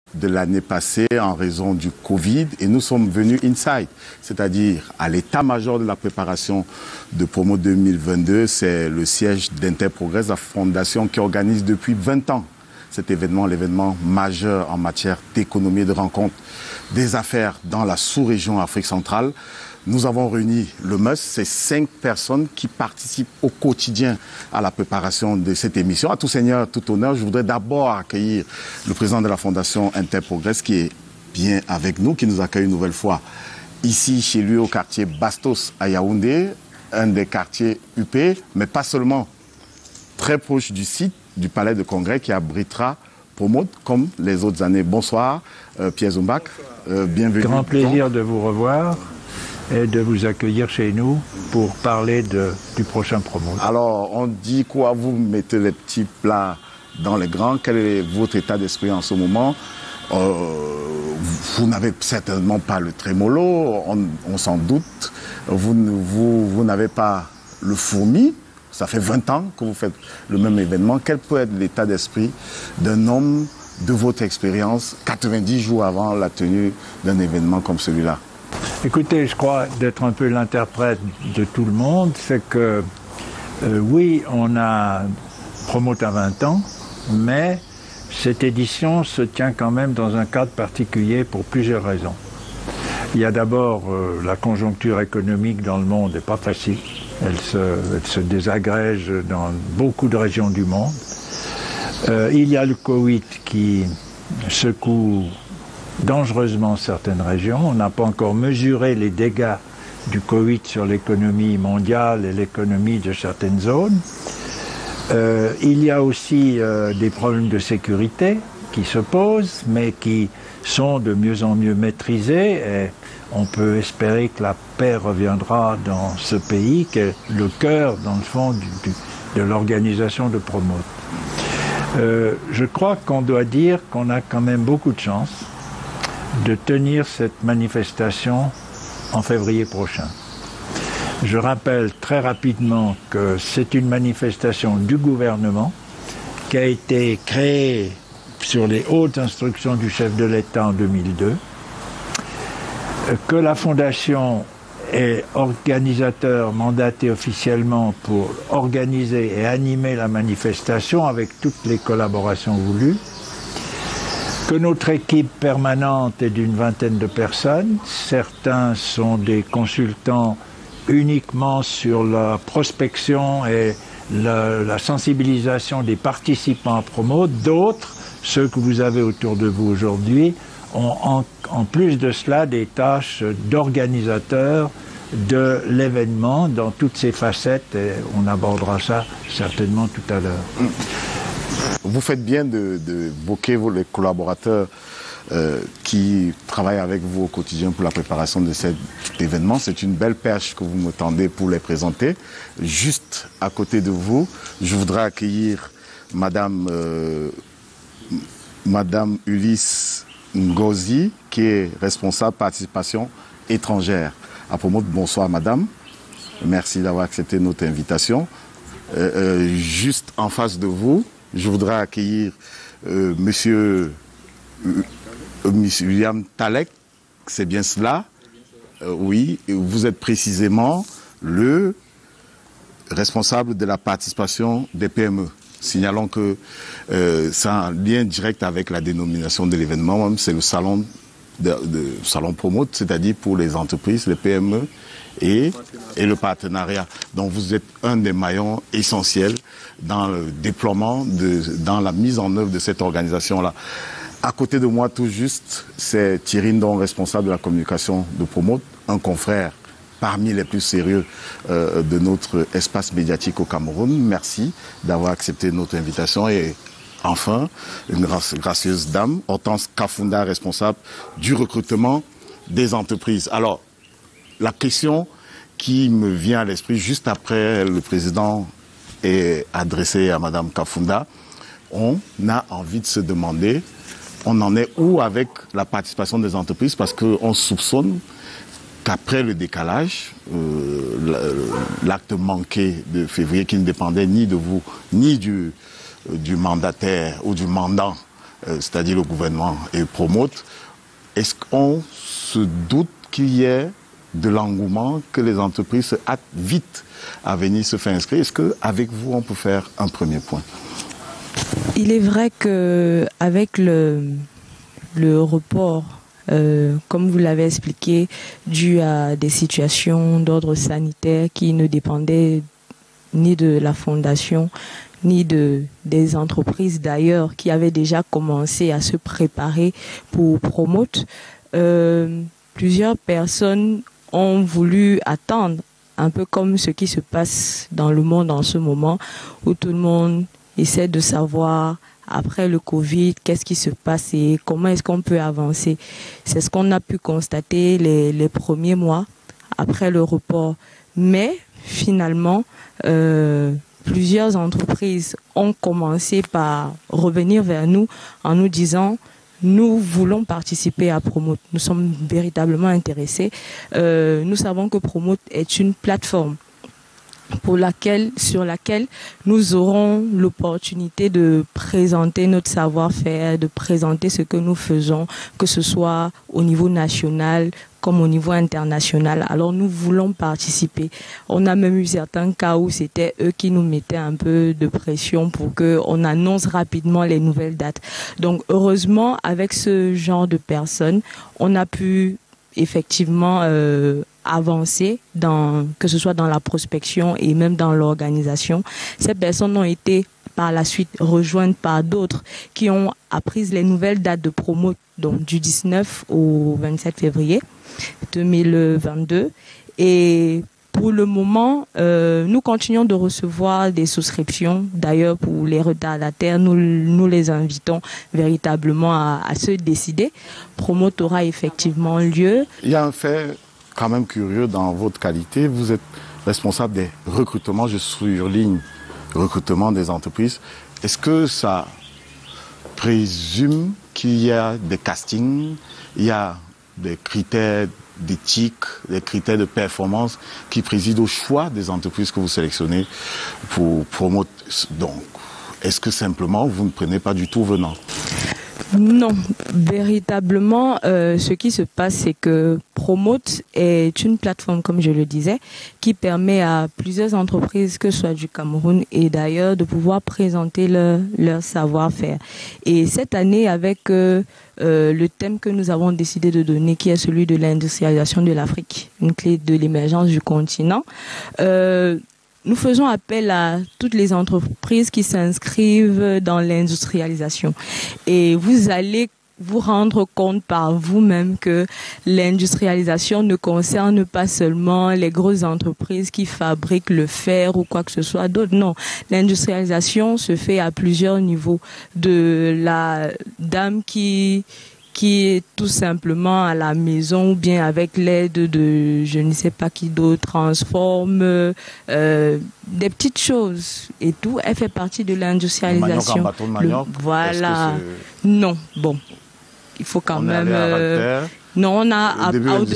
de l'année passée en raison du Covid et nous sommes venus inside, c'est-à-dire à l'état-major de la préparation de Promo 2022. C'est le siège d'Interprogress, la fondation qui organise depuis 20 ans cet événement, l'événement majeur en matière d'économie et de rencontre des affaires dans la sous-région Afrique centrale. Nous avons réuni le MUST, c'est 5 personnes qui participent au quotidien à la préparation de cette émission. À tout seigneur, tout honneur, je voudrais d'abord accueillir le président de la Fondation Interprogress qui est bien avec nous, qui nous accueille une nouvelle fois ici chez lui au quartier Bastos à Yaoundé, un des quartiers UP, mais pas seulement, très proche du site du palais de congrès qui abritera Promote comme les autres années. Bonsoir Pierre Zoumbak, bienvenue. Grand plaisir de vous revoir et de vous accueillir chez nous pour parler du prochain Promote. Alors, on dit quoi? Vous mettez les petits plats dans les grands. Quel est votre état d'esprit en ce moment? Vous n'avez certainement pas le trémolo, on s'en doute. Vous n'avez pas le fourmi. Ça fait 20 ans que vous faites le même événement. Quel peut être l'état d'esprit d'un homme de votre expérience 90 jours avant la tenue d'un événement comme celui-là? Écoutez, je crois d'être un peu l'interprète de tout le monde, c'est que oui, on a Promote à 20 ans, mais cette édition se tient quand même dans un cadre particulier pour plusieurs raisons. Il y a d'abord la conjoncture économique dans le monde n'est pas facile. Elle se désagrège dans beaucoup de régions du monde. Il y a le Covid qui secoue dangereusement certaines régions. On n'a pas encore mesuré les dégâts du Covid sur l'économie mondiale et l'économie de certaines zones. Il y a aussi des problèmes de sécurité qui se posent, mais qui sont de mieux en mieux maîtrisés. Et on peut espérer que la paix reviendra dans ce pays, qui est le cœur, dans le fond, de l'organisation de Promote. Je crois qu'on doit dire qu'on a quand même beaucoup de chance de tenir cette manifestation en février prochain. Je rappelle très rapidement que c'est une manifestation du gouvernement qui a été créée sur les hautes instructions du chef de l'État en 2002, que la Fondation est organisateur mandaté officiellement pour organiser et animer la manifestation avec toutes les collaborations voulues, que notre équipe permanente est d'une 20aine de personnes. Certains sont des consultants uniquement sur la prospection et la sensibilisation des participants à Promo. D'autres, ceux que vous avez autour de vous aujourd'hui, ont en plus de cela des tâches d'organisateurs de l'événement dans toutes ses facettes, et on abordera ça certainement tout à l'heure. Vous faites bien d'évoquer les collaborateurs qui travaillent avec vous au quotidien pour la préparation de cet événement. C'est une belle perche que vous me tendez pour les présenter. Juste à côté de vous, je voudrais accueillir Madame Ulysse Ngozi, qui est responsable participation étrangère à Promote. Bonsoir Madame, merci d'avoir accepté notre invitation. Juste en face de vous, je voudrais accueillir Monsieur William Talek, c'est bien cela? Oui, vous êtes précisément le responsable de la participation des PME. Signalons que c'est un lien direct avec la dénomination de l'événement, c'est le salon salon Promote, c'est-à-dire pour les entreprises, les PME et le partenariat. Donc vous êtes un des maillons essentiels dans le déploiement, dans la mise en œuvre de cette organisation-là. À côté de moi, tout juste, c'est Thierry Ndong, responsable de la communication de Promote, un confrère parmi les plus sérieux de notre espace médiatique au Cameroun. Merci d'avoir accepté notre invitation. Et enfin, une gracieuse dame, Hortense Kafunda, responsable du recrutement des entreprises. Alors, la question qui me vient à l'esprit juste après le président est adressée à Madame Kafunda, on a envie de se demander, on en est où avec la participation des entreprises, parce qu'on soupçonne qu'après le décalage, l'acte manqué de février qui ne dépendait ni de vous, ni du mandataire ou du mandant c'est-à-dire le gouvernement et Promote, est-ce qu'on se doute qu'il y ait de l'engouement, que les entreprises se hâtent vite à venir se faire inscrire? Est-ce qu'avec vous, on peut faire un premier point? Il est vrai qu'avec le report, comme vous l'avez expliqué, dû à des situations d'ordre sanitaire qui ne dépendaient ni de la fondation, ni des entreprises d'ailleurs qui avaient déjà commencé à se préparer pour Promote, plusieurs personnes ont voulu attendre, un peu comme ce qui se passe dans le monde en ce moment, où tout le monde essaie de savoir, après le Covid, qu'est-ce qui se passe et comment est-ce qu'on peut avancer. C'est ce qu'on a pu constater les premiers mois après le report. Mais finalement, plusieurs entreprises ont commencé par revenir vers nous en nous disant: nous voulons participer à Promote. Nous sommes véritablement intéressés. Nous savons que Promote est une plateforme sur laquelle nous aurons l'opportunité de présenter notre savoir-faire, de présenter ce que nous faisons, que ce soit au niveau national comme au niveau international. Alors nous voulons participer. On a même eu certains cas où c'était eux qui nous mettaient un peu de pression pour qu'on annonce rapidement les nouvelles dates. Donc heureusement, avec ce genre de personnes, on a pu effectivement avancer, que ce soit dans la prospection et même dans l'organisation. Ces personnes ont été par la suite rejointes par d'autres qui ont appris les nouvelles dates de Promote, donc du 19 au 27 février 2022. Et pour le moment, nous continuons de recevoir des souscriptions. D'ailleurs, pour les retardataires, nous les invitons véritablement à se décider. Promote aura effectivement lieu. Il y a un fait quand même curieux dans votre qualité. Vous êtes responsable des recrutements, je surligne recrutement des entreprises. Est-ce que ça présume qu'il y a des castings, il y a des critères d'éthique, des critères de performance qui président au choix des entreprises que vous sélectionnez pour Promote? Donc, est-ce que simplement vous ne prenez pas du tout venant? Non, véritablement, ce qui se passe, c'est que Promote est une plateforme, comme je le disais, qui permet à plusieurs entreprises, que ce soit du Cameroun et d'ailleurs, de pouvoir présenter leur savoir-faire. Et cette année, avec le thème que nous avons décidé de donner, qui est celui de l'industrialisation de l'Afrique, une clé de l'émergence du continent, nous faisons appel à toutes les entreprises qui s'inscrivent dans l'industrialisation. Et vous allez vous rendre compte par vous-même que l'industrialisation ne concerne pas seulement les grosses entreprises qui fabriquent le fer ou quoi que ce soit d'autre. Non, l'industrialisation se fait à plusieurs niveaux. De la dame qui est tout simplement à la maison ou bien avec l'aide de je ne sais pas qui d'autre transforme des petites choses et tout. Elle fait partie de l'industrialisation. Le manioc en bâton de manioc. Voilà. Non, bon. Il faut quand même. Non, on a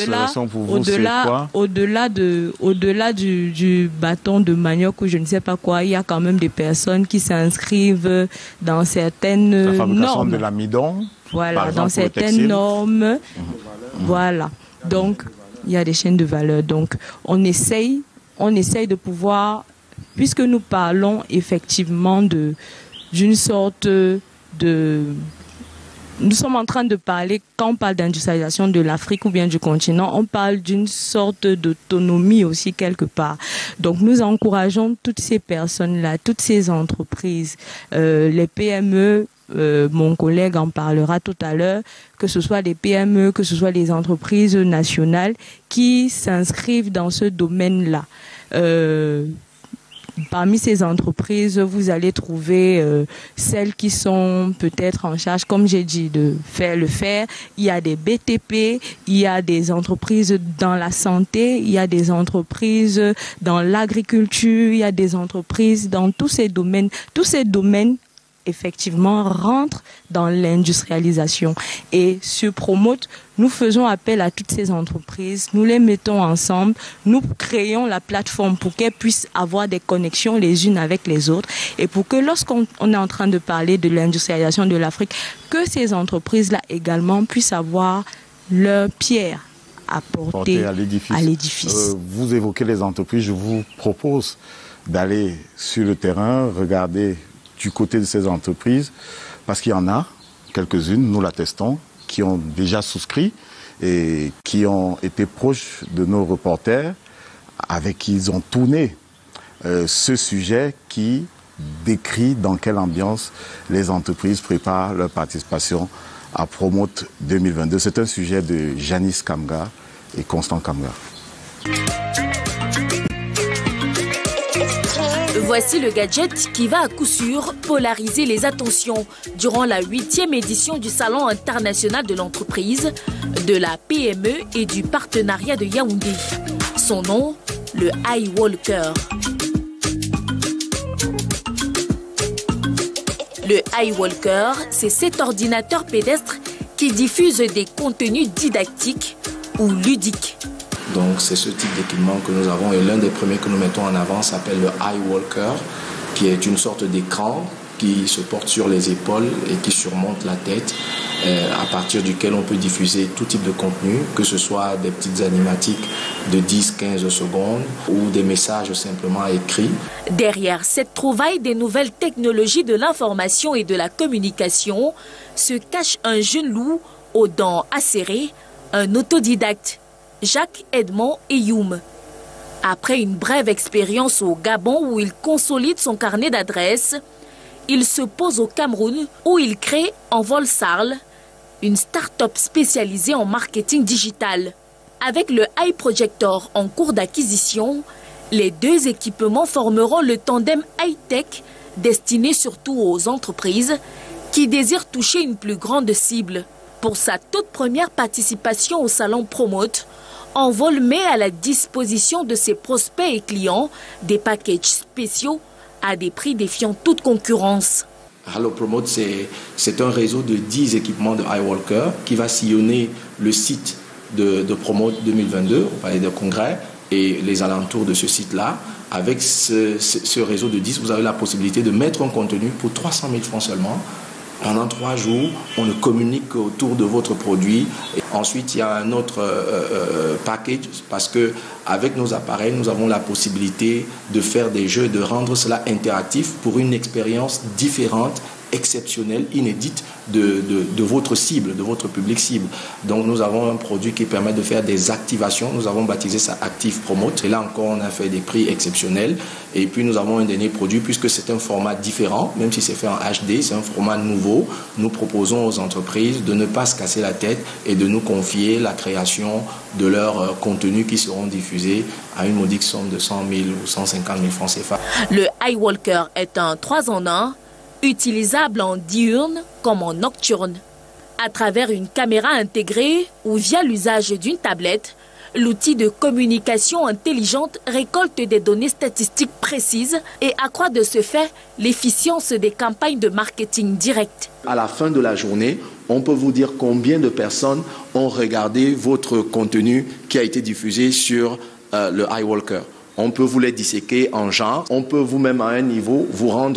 au-delà du bâton de manioc ou je ne sais pas quoi, il y a quand même des personnes qui s'inscrivent dans certaines normes. La fabrication de l'amidon. Voilà, dans certaines normes. Voilà. Donc, il y a des chaînes de valeur. Donc, on essaye de pouvoir, puisque nous parlons effectivement d'une sorte de... Nous sommes en train de parler, quand on parle d'industrialisation de l'Afrique ou bien du continent, on parle d'une sorte d'autonomie aussi quelque part. Donc nous encourageons toutes ces personnes-là, toutes ces entreprises, les PME, mon collègue en parlera tout à l'heure, que ce soit des PME, que ce soit des entreprises nationales qui s'inscrivent dans ce domaine-là. Parmi ces entreprises, vous allez trouver celles qui sont peut-être en charge, comme j'ai dit, de faire le fer. Il y a des BTP, il y a des entreprises dans la santé, il y a des entreprises dans l'agriculture, il y a des entreprises dans tous ces domaines. Tous ces domaines effectivement rentrent dans l'industrialisation. Et sur Promote, nous faisons appel à toutes ces entreprises, nous les mettons ensemble, nous créons la plateforme pour qu'elles puissent avoir des connexions les unes avec les autres et pour que lorsqu'on est en train de parler de l'industrialisation de l'Afrique, que ces entreprises-là également puissent avoir leur pierre à porter à l'édifice. Vous évoquez les entreprises, je vous propose d'aller sur le terrain, regarder du côté de ces entreprises, parce qu'il y en a quelques-unes, nous l'attestons, qui ont déjà souscrit et qui ont été proches de nos reporters, avec qui ils ont tourné ce sujet qui décrit dans quelle ambiance les entreprises préparent leur participation à Promote 2022. C'est un sujet de Janice Kamga et Constant Kamga. Voici le gadget qui va à coup sûr polariser les attentions durant la 8e édition du Salon international de l'entreprise, de la PME et du partenariat de Yaoundé. Son nom, le iWalker. Le iWalker, c'est cet ordinateur pédestre qui diffuse des contenus didactiques ou ludiques. Donc c'est ce type d'équipement que nous avons et l'un des premiers que nous mettons en avant s'appelle le iWalker, qui est une sorte d'écran qui se porte sur les épaules et qui surmonte la tête, à partir duquel on peut diffuser tout type de contenu, que ce soit des petites animatiques de 10-15 secondes ou des messages simplement écrits. Derrière cette trouvaille des nouvelles technologies de l'information et de la communication se cache un jeune loup aux dents acérées, un autodidacte, Jacques Edmond Eyoum. Après une brève expérience au Gabon où il consolide son carnet d'adresses, il se pose au Cameroun où il crée Envol Sarl, une start-up spécialisée en marketing digital. Avec le iProjector en cours d'acquisition, les deux équipements formeront le tandem high-tech destiné surtout aux entreprises qui désirent toucher une plus grande cible. Pour sa toute première participation au salon Promote, Envol met à la disposition de ses prospects et clients des packages spéciaux à des prix défiant toute concurrence. Hello Promote, c'est un réseau de 10 équipements de iWalker qui va sillonner le site de Promote 2022 au Palais des Congrès et les alentours de ce site-là. Avec ce réseau de 10, vous avez la possibilité de mettre un contenu pour 300 000 francs seulement. Pendant 3 jours, on communique autour de votre produit. Et ensuite, il y a un autre package parce qu'avec nos appareils, nous avons la possibilité de faire des jeux, de rendre cela interactif pour une expérience différente, exceptionnelle, inédite de votre cible, de votre public cible. Donc nous avons un produit qui permet de faire des activations. Nous avons baptisé ça Active Promote. Et là encore, on a fait des prix exceptionnels. Et puis nous avons un dernier produit, puisque c'est un format différent, même si c'est fait en HD, c'est un format nouveau. Nous proposons aux entreprises de ne pas se casser la tête et de nous confier la création de leurs contenus qui seront diffusés à une modique somme de 100 000 ou 150 000 francs CFA. Le iWalker est un 3 en 1, utilisable en diurne comme en nocturne. À travers une caméra intégrée ou via l'usage d'une tablette, l'outil de communication intelligente récolte des données statistiques précises et accroît de ce fait l'efficience des campagnes de marketing direct. À la fin de la journée, on peut vous dire combien de personnes ont regardé votre contenu qui a été diffusé sur le iWalker. On peut vous les disséquer en genre, on peut vous-même à un niveau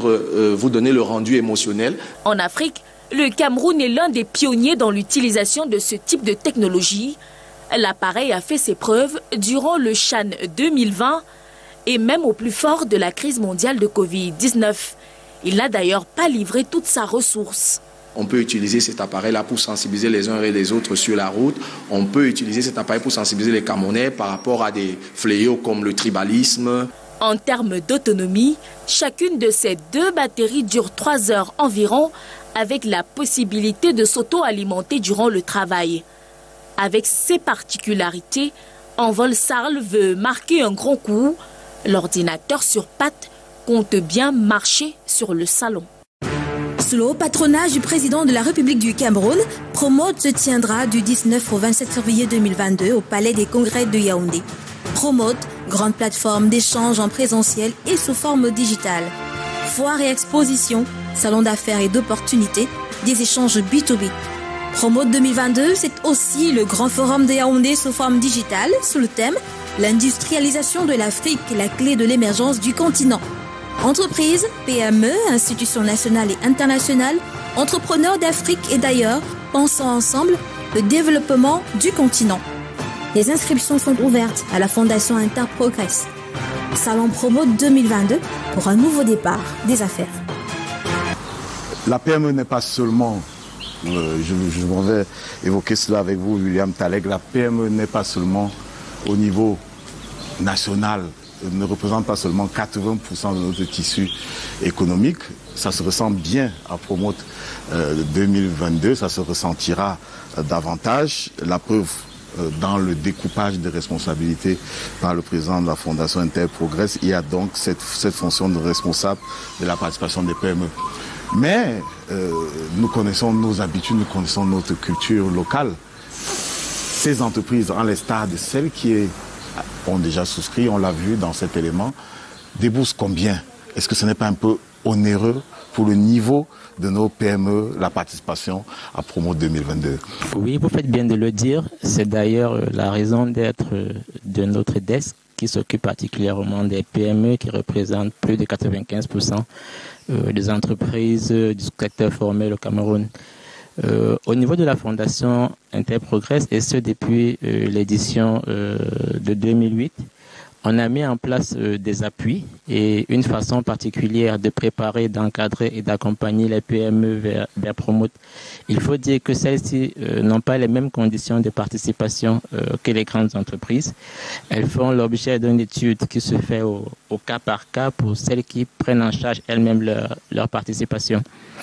vous donner le rendu émotionnel. En Afrique, le Cameroun est l'un des pionniers dans l'utilisation de ce type de technologie. L'appareil a fait ses preuves durant le Chan 2020 et même au plus fort de la crise mondiale de Covid-19. Il n'a d'ailleurs pas livré toute sa ressource. On peut utiliser cet appareil-là pour sensibiliser les uns et les autres sur la route. On peut utiliser cet appareil pour sensibiliser les Camerounais par rapport à des fléaux comme le tribalisme. En termes d'autonomie, chacune de ces 2 batteries dure 3 heures environ, avec la possibilité de s'auto-alimenter durant le travail. Avec ces particularités, Envol Sarl veut marquer un grand coup. L'ordinateur sur pattes compte bien marcher sur le salon. Sous le haut patronage du président de la République du Cameroun, Promote se tiendra du 19 au 27 février 2022 au Palais des Congrès de Yaoundé. Promote, grande plateforme d'échange en présentiel et sous forme digitale. foires et expositions, salons d'affaires et d'opportunités, des échanges B2B. Promote 2022, c'est aussi le grand forum de Yaoundé sous forme digitale, sous le thème « L'industrialisation de l'Afrique, la clé de l'émergence du continent ». Entreprises, PME, institutions nationales et internationales, entrepreneurs d'Afrique et d'ailleurs, pensant ensemble le développement du continent. Les inscriptions sont ouvertes à la Fondation Interprogress. Salon Promote 2022 pour un nouveau départ des affaires. La PME n'est pas seulement, je m'en vais évoquer cela avec vous, William Taleg, la PME n'est pas seulement au niveau national, ne représente pas seulement 80% de notre tissu économique. Ça se ressent bien à Promote 2022, ça se ressentira davantage. La preuve dans le découpage des responsabilités par le président de la Fondation Interprogress, il y a donc cette fonction de responsable de la participation des PME. Mais nous connaissons nos habitudes, nous connaissons notre culture locale. Ces entreprises, en l'instar de celles qui ont déjà souscrit, on l'a vu dans cet élément, déboursent combien? Est-ce que ce n'est pas un peu onéreux pour le niveau de nos PME, la participation à Promote 2022? Oui, vous faites bien de le dire. C'est d'ailleurs la raison d'être de notre desk qui s'occupe particulièrement des PME qui représentent plus de 95% des entreprises du secteur formel au Cameroun. Au niveau de la Fondation Interprogress, et ce depuis l'édition de 2008, on a mis en place des appuis et une façon particulière de préparer, d'encadrer et d'accompagner les PME vers Promote. Il faut dire que celles-ci n'ont pas les mêmes conditions de participation que les grandes entreprises. Elles font l'objet d'une étude qui se fait au cas par cas pour celles qui prennent en charge elles-mêmes leur participation.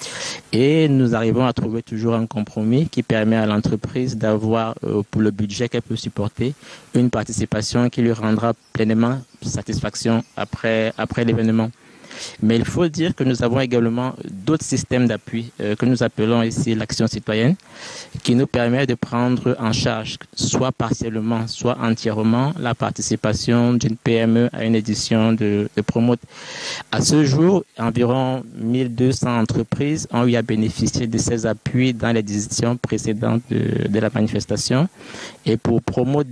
Et nous arrivons à trouver toujours un compromis qui permet à l'entreprise d'avoir, pour le budget qu'elle peut supporter, une participation qui lui rendra pleinement satisfaction après l'événement. Mais il faut dire que nous avons également d'autres systèmes d'appui que nous appelons ici l'action citoyenne, qui nous permet de prendre en charge, soit partiellement, soit entièrement, la participation d'une PME à une édition de Promote. À ce jour, environ 1200 entreprises ont eu à bénéficier de ces appuis dans les éditions précédentes de la manifestation. Et pour Promote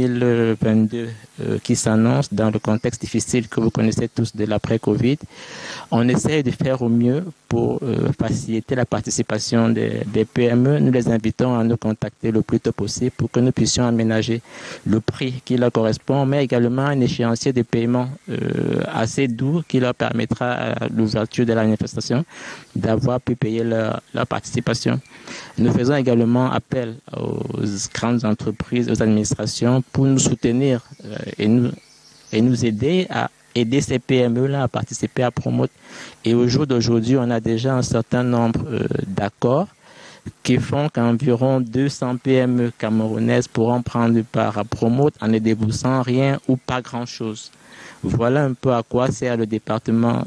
2022, qui s'annonce dans le contexte difficile que vous connaissez tous de l'après-Covid, on essaie de faire au mieux pour faciliter la participation des PME. Nous les invitons à nous contacter le plus tôt possible pour que nous puissions aménager le prix qui leur correspond, mais également un échéancier de paiement assez doux qui leur permettra à l'ouverture de la manifestation d'avoir pu payer leur participation. Nous faisons également appel aux grandes entreprises, aux administrations pour nous soutenir et nous aider à aider ces PME-là à participer à Promote. Et au jour d'aujourd'hui, on a déjà un certain nombre d'accords qui font qu'environ 200 PME camerounaises pourront prendre part à Promote en ne déboursant rien ou pas grand-chose. Voilà un peu à quoi sert le département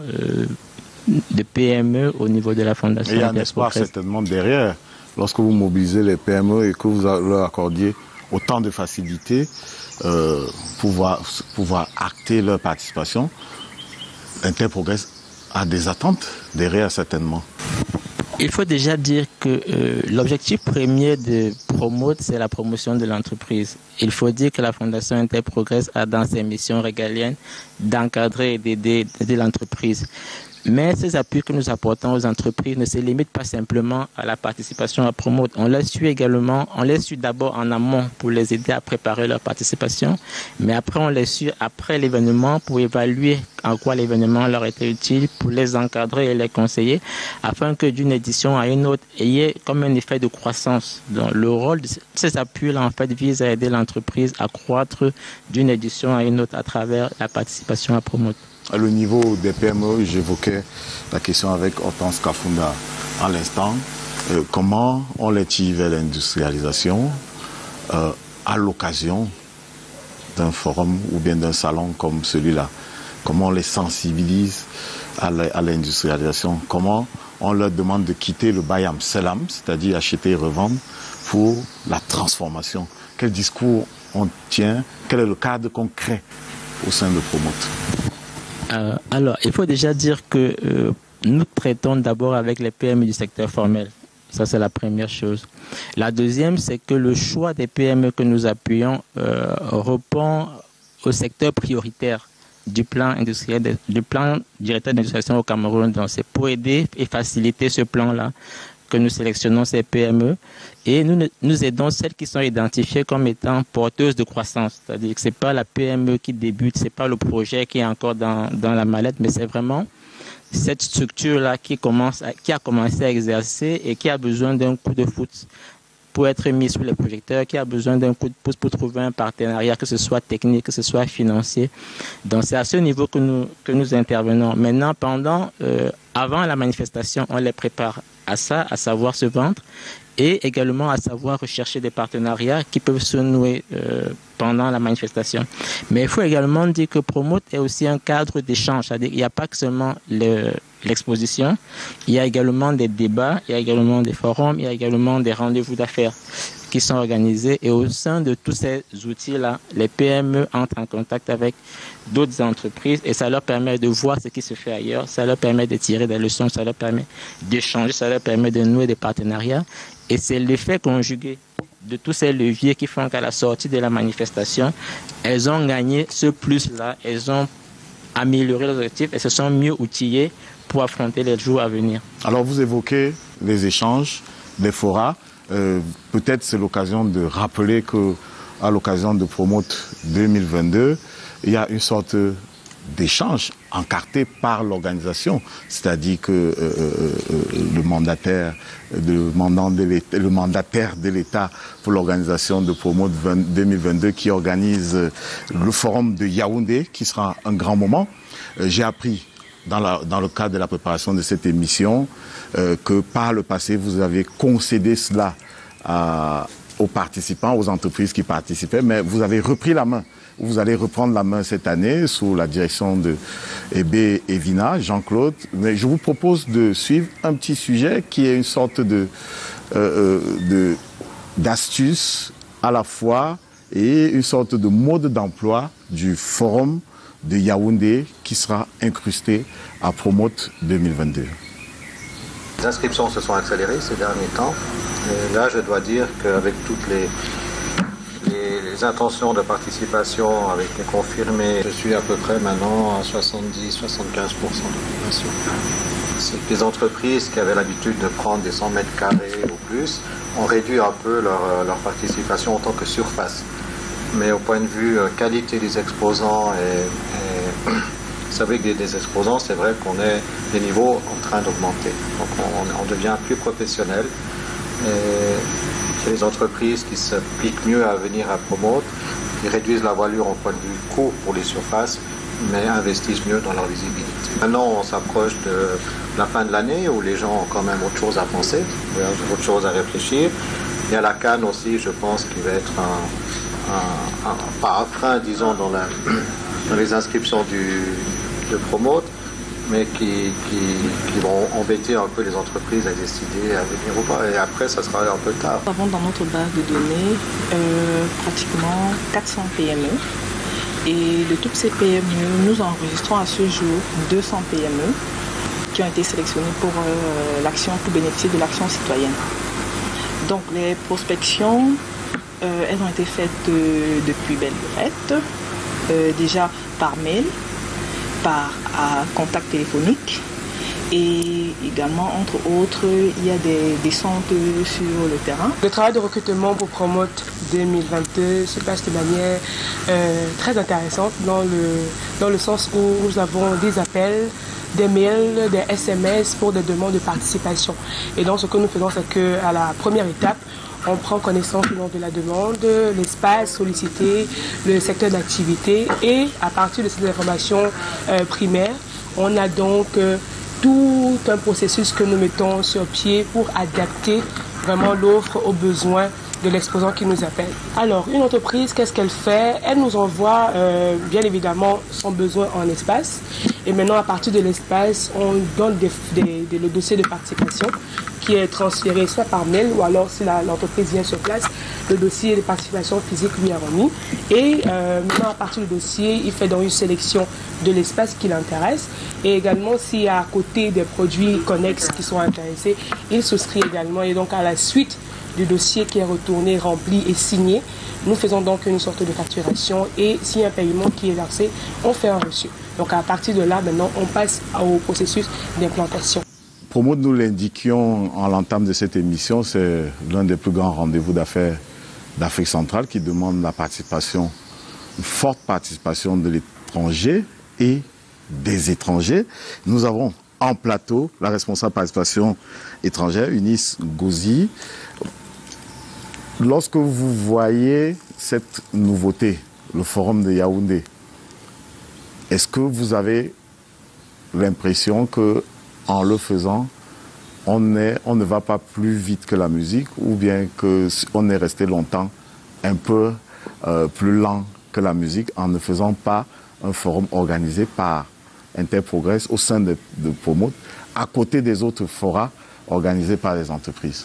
de PME au niveau de la Fondation. Et il y a un espoir certainement derrière. Lorsque vous mobilisez les PME et que vous leur accordiez autant de facilité, pouvoir acter leur participation, Interprogress a des attentes derrière certainement. Il faut déjà dire que l'objectif premier de Promote, c'est la promotion de l'entreprise. Il faut dire que la Fondation Interprogress a dans ses missions régaliennes d'encadrer et d'aider l'entreprise. Mais ces appuis que nous apportons aux entreprises ne se limitent pas simplement à la participation à Promote. On les suit d'abord en amont pour les aider à préparer leur participation, mais après on les suit après l'événement pour évaluer en quoi l'événement leur était utile, pour les encadrer et les conseiller, afin que d'une édition à une autre, il y ait comme un effet de croissance. Donc, le rôle de ces appuis-là, en fait, vise à aider l'entreprise à croître d'une édition à une autre à travers la participation à Promote. À le niveau des PME, j'évoquais la question avec Hortense Kafunda à l'instant. Comment on les tire vers l'industrialisation à l'occasion d'un forum ou bien d'un salon comme celui-là? Comment on les sensibilise à l'industrialisation? Comment on leur demande de quitter le bayam selam, c'est-à-dire acheter et revendre, pour la transformation? Quel discours on tient? Quel est le cadre concret au sein de Promote? Alors, il faut déjà dire que nous traitons d'abord avec les PME du secteur formel. Ça, c'est la première chose. La deuxième, c'est que le choix des PME que nous appuyons répond au secteur prioritaire du plan industriel, du plan directeur d'industrialisation au Cameroun. Donc, c'est pour aider et faciliter ce plan-là que nous sélectionnons ces PME et nous aidons celles qui sont identifiées comme étant porteuses de croissance. C'est-à-dire que ce n'est pas la PME qui débute, ce n'est pas le projet qui est encore dans la mallette, mais c'est vraiment cette structure-là qui a commencé à exercer et qui a besoin d'un coup de foot pour être mis sous les projecteurs, qui a besoin d'un coup de pouce pour trouver un partenariat, que ce soit technique, que ce soit financier. Donc c'est à ce niveau que nous intervenons. Maintenant, avant la manifestation, on les prépare à ça, à savoir se vendre, et également à savoir rechercher des partenariats qui peuvent se nouer pendant la manifestation. Mais il faut également dire que Promote est aussi un cadre d'échange, c'est-à-dire qu'il n'y a pas que seulement l'exposition, il y a également des débats, il y a également des forums, il y a également des rendez-vous d'affaires qui sont organisés, et au sein de tous ces outils-là, les PME entrent en contact avec d'autres entreprises et ça leur permet de voir ce qui se fait ailleurs, ça leur permet de tirer des leçons, ça leur permet d'échanger, ça leur permet de nouer des partenariats, et c'est l'effet conjugué de tous ces leviers qui font qu'à la sortie de la manifestation, elles ont gagné ce plus-là, elles ont amélioré leurs objectifs et se sont mieux outillées pour affronter les jours à venir. Alors vous évoquez les échanges, les forats. Peut-être c'est l'occasion de rappeler qu'à l'occasion de Promote 2022, il y a une sorte d'échange encarté par l'organisation, c'est-à-dire que le mandataire de l'État pour l'organisation de Promote 2022 qui organise le forum de Yaoundé, qui sera un grand moment. J'ai appris dans le cadre de la préparation de cette émission que par le passé, vous avez concédé cela aux participants, aux entreprises qui participaient, mais vous avez repris la main. Vous allez reprendre la main cette année sous la direction de Ebé Evina, Jean-Claude. Mais je vous propose de suivre un petit sujet qui est une sorte d'astuce à la fois et une sorte de mode d'emploi du forum de Yaoundé qui sera incrusté à Promote 2022. Les inscriptions se sont accélérées ces derniers temps. Et là, je dois dire qu'avec toutes les intentions de participation avec les confirmés, je suis à peu près maintenant à 70-75% d'occupation. C'est les entreprises qui avaient l'habitude de prendre des 100 mètres carrés ou plus ont réduit un peu leur participation en tant que surface. Mais au point de vue qualité des exposants et vous savez que des exposants, c'est vrai qu'on est des niveaux en train d'augmenter. Donc on devient plus professionnel. C'est les entreprises qui s'appliquent mieux à venir à Promote, qui réduisent la voilure en point de vue coût pour les surfaces, mais investissent mieux dans leur visibilité. Maintenant, on s'approche de la fin de l'année où les gens ont quand même autre chose à penser, autre chose à réfléchir. Il y a la Cannes aussi, je pense, qui va être pas un frein, disons, dans les inscriptions de Promote, mais qui vont embêter un peu les entreprises à décider à venir ou pas. Et après, ça sera un peu tard. Nous avons dans notre base de données pratiquement 400 PME. Et de toutes ces PME, nous enregistrons à ce jour 200 PME qui ont été sélectionnées pour bénéficier de l'action citoyenne. Donc les prospections, elles ont été faites depuis belle lurette, déjà par mail, par contact téléphonique et également, entre autres, il y a des descentes sur le terrain. Le travail de recrutement pour Promote 2022 se passe de manière très intéressante dans le sens où nous avons des appels, des mails, des SMS pour des demandes de participation. Et donc ce que nous faisons, c'est qu'à la première étape, on prend connaissance du nom de la demande, l'espace sollicité, le secteur d'activité, et à partir de ces informations primaires, on a donc tout un processus que nous mettons sur pied pour adapter vraiment l'offre aux besoins de l'exposant qui nous appelle. Alors, une entreprise, qu'est-ce qu'elle fait? Elle nous envoie bien évidemment son besoin en espace. Et maintenant, à partir de l'espace, on donne le dossier de participation. qui est transféré soit par mail ou alors si l'entreprise vient sur place, le dossier de participation physique lui est remis. Et maintenant, à partir du dossier, il fait donc une sélection de l'espace qui l'intéresse. Et également, s'il y a à côté des produits connexes qui sont intéressés, il souscrit également. Et donc, à la suite du dossier qui est retourné, rempli et signé, nous faisons donc une sorte de facturation et s'il y a un paiement qui est versé, on fait un reçu. Donc à partir de là, maintenant, on passe au processus d'implantation. Promote, nous l'indiquions en l'entame de cette émission, c'est l'un des plus grands rendez-vous d'affaires d'Afrique centrale qui demande la participation, une forte participation de l'étranger et des étrangers. Nous avons en plateau la responsable participation étrangère, Eunice Ngozi. Lorsque vous voyez cette nouveauté, le forum de Yaoundé, est-ce que vous avez l'impression que en le faisant, on ne va pas plus vite que la musique ou bien qu'on est resté longtemps un peu plus lent que la musique en ne faisant pas un forum organisé par Interprogress au sein de Promote, à côté des autres forats organisés par les entreprises?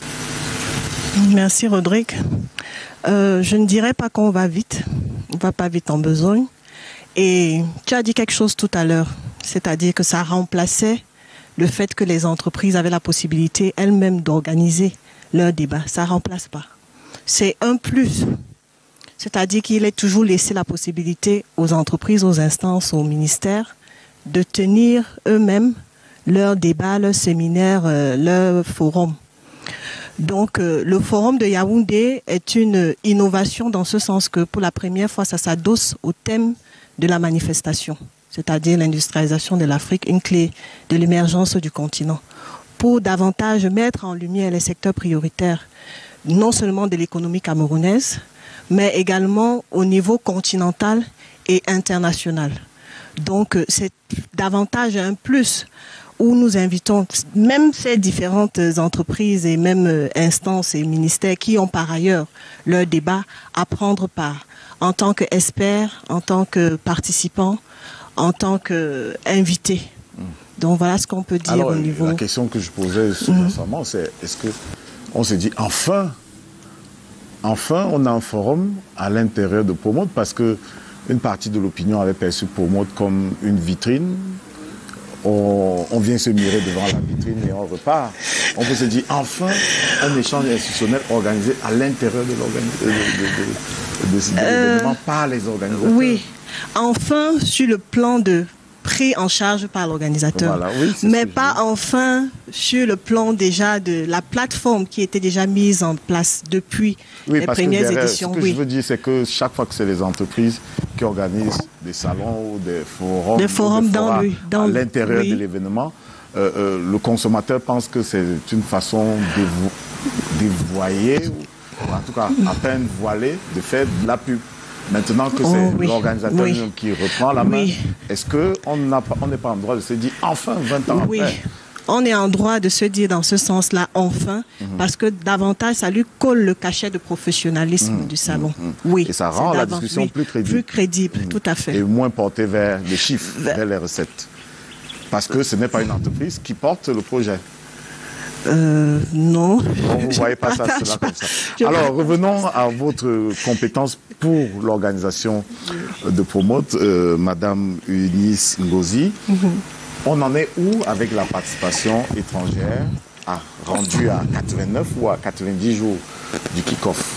Merci Rodrigue. Je ne dirais pas qu'on va vite. On ne va pas vite en besogne. Et tu as dit quelque chose tout à l'heure, c'est-à-dire que ça remplaçait le fait que les entreprises avaient la possibilité elles-mêmes d'organiser leur débat. Ça ne remplace pas. C'est un plus. C'est-à-dire qu'il est toujours laissé la possibilité aux entreprises, aux instances, aux ministères de tenir eux-mêmes leur débat, leur séminaire, leur forum. Donc, le forum de Yaoundé est une innovation dans ce sens que pour la première fois, ça s'adosse au thème de la manifestation, c'est-à-dire l'industrialisation de l'Afrique, une clé de l'émergence du continent, pour davantage mettre en lumière les secteurs prioritaires, non seulement de l'économie camerounaise, mais également au niveau continental et international. Donc, c'est davantage un plus où nous invitons même ces différentes entreprises et même instances et ministères qui ont par ailleurs leur débat à prendre part en tant qu'experts, en tant que participants, en tant qu'invités. Donc voilà ce qu'on peut dire. Alors, au niveau... La question que je posais récemment, c'est est-ce qu'on s'est dit enfin on a un forum à l'intérieur de Promote, parce que une partie de l'opinion avait perçu Promote comme une vitrine. On vient se mirer devant la vitrine et on repart. On peut se dire enfin un échange institutionnel organisé à l'intérieur de l'événement par les organisateurs. Oui, enfin sur le plan de pris en charge par l'organisateur, voilà, oui, mais pas enfin sur le plan déjà de la plateforme qui était déjà mise en place depuis les premières éditions. Ce que je veux dire, c'est que chaque fois que c'est les entreprises qui organisent des salons ou des forums à l'intérieur de l'événement, le consommateur pense que c'est une façon dévoyée, ou en tout cas à peine voilée, de faire de la pub. Maintenant que c'est l'organisateur qui reprend la main, est-ce qu'on n'est pas en droit de se dire enfin 20 ans après? On est en droit de se dire dans ce sens-là enfin, parce que davantage ça lui colle le cachet de professionnalisme du salon. Oui. Et ça rend la discussion plus crédible. Plus crédible, tout à fait. Et moins portée vers les chiffres, vers les recettes. Parce que ce n'est pas une entreprise qui porte le projet. Non. Vous ne voyez pas ça, cela comme ça. Alors, revenons à votre compétence pour l'organisation de Promote, Madame Eunice Ngozi. On en est où avec la participation étrangère rendue à 89 ou à 90 jours du kick-off?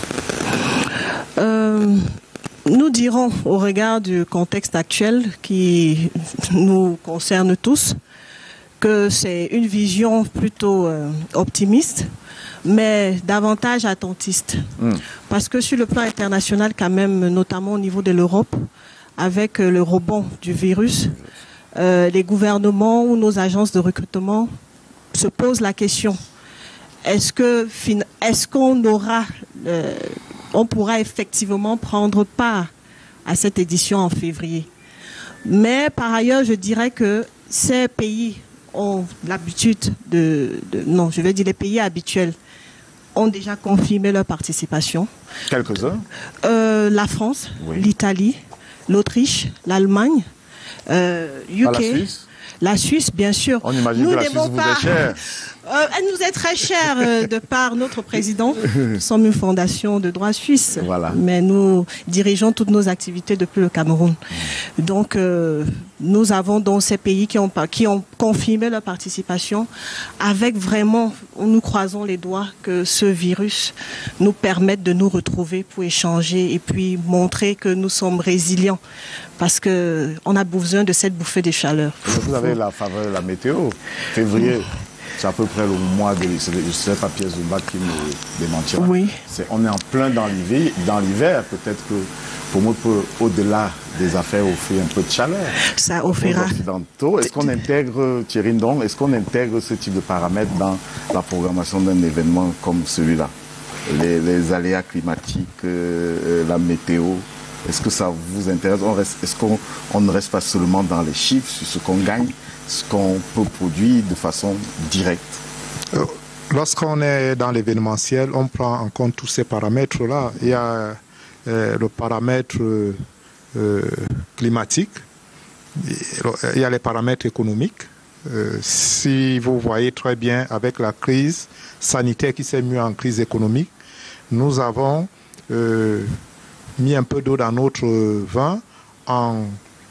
Nous dirons, au regard du contexte actuel qui nous concerne tous, que c'est une vision plutôt optimiste, mais davantage attentiste. Parce que sur le plan international, quand même, notamment au niveau de l'Europe, avec le rebond du virus, les gouvernements ou nos agences de recrutement se posent la question, est-ce qu'on aura, on pourra effectivement prendre part à cette édition en février? Mais par ailleurs, je dirais que ces pays ont l'habitude non, je vais dire les pays habituels ont déjà confirmé leur participation. Quelques-uns? La France, l'Italie, l'Autriche, l'Allemagne, UK, la Suisse? La Suisse, bien sûr. On imagine que la Suisse vous est chère. Elle nous est très chère de par notre président. Nous sommes une fondation de droit suisse, voilà. Mais nous dirigeons toutes nos activités depuis le Cameroun. Donc, nous avons donc ces pays qui ont confirmé leur participation avec vraiment, nous croisons les doigts que ce virus nous permette de nous retrouver pour échanger et puis montrer que nous sommes résilients parce qu'on a besoin de cette bouffée de chaleur. Vous avez la faveur de la météo. Février, c'est à peu près le mois de... Je ne sais pas Pierre Zumba qui me démentira. Oui. On est en plein dans l'hiver. Peut-être que Promot peut, au-delà des affaires, offrir un peu de chaleur. Ça offrira. Est-ce qu'on intègre, Thierry Ndong, est-ce qu'on intègre ce type de paramètres dans la programmation d'un événement comme celui-là? Les aléas climatiques, la météo, est-ce que ça vous intéresse? Est-ce qu'on ne reste pas seulement dans les chiffres, sur ce qu'on gagne, ce qu'on peut produire de façon directe? Lorsqu'on est dans l'événementiel, on prend en compte tous ces paramètres-là. Il y a le paramètre climatique, il y a les paramètres économiques. Si vous voyez très bien, avec la crise sanitaire qui s'est mise en crise économique, nous avons mis un peu d'eau dans notre vin en